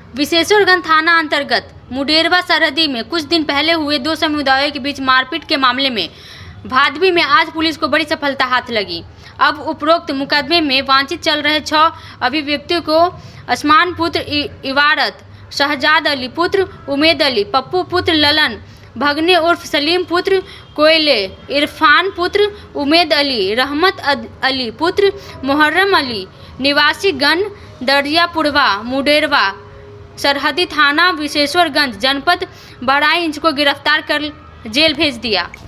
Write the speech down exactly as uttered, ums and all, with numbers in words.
विशेश्वरगंज थाना अंतर्गत मुडेरवा सरहदी में कुछ दिन पहले हुए दो समुदायों के बीच मारपीट के मामले में भादवी में आज पुलिस को बड़ी सफलता हाथ लगी। अब उपरोक्त मुकदमे में वांछित चल रहे छह अभियुक्तों को असमान पुत्र इबारत, शहजाद अली पुत्र उमेद अली, पप्पू पुत्र ललन, भगने उर्फ सलीम पुत्र कोयले, इरफान पुत्र उमेद अली, रहमत अली पुत्र मुहर्रम अली, निवासी गण दरियापुरवा मुडेरवा सरहदी थाना विशेश्वरगंज जनपद बहराइच को गिरफ्तार कर जेल भेज दिया।